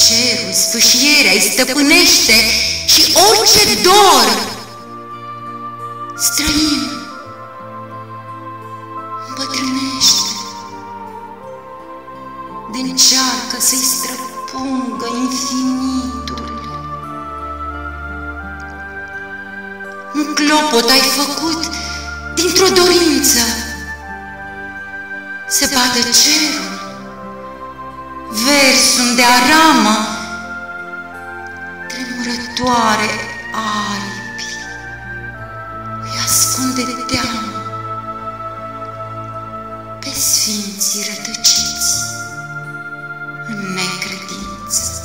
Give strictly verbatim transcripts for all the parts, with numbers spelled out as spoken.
cerul, sfâșierea îi stăpânește și orice dor străin îmbătrânește, de-ncearcă să-i străpungă infinitul. Un clopot ai făcut dintr-o dorință, se bată cerul, versul de aramă, tremurătoare aripi, îi ascunde teamă pe sfinții rătăciți în necredință.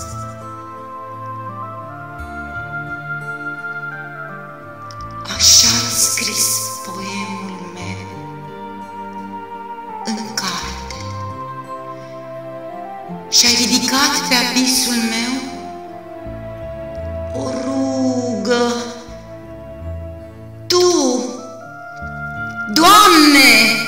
Așa-i scris poemul meu în carte și-ai ridicat pe abisul meu o rugă. Tu, Doamne,